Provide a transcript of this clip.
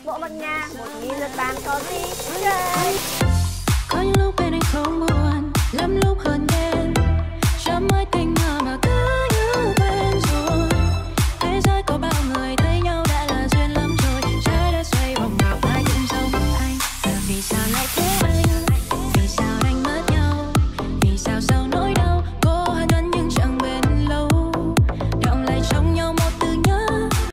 Bộ một nhà, 1000 lượt bạn có gì chơi. Có những lúc bên anh không buồn, lắm lúc hơn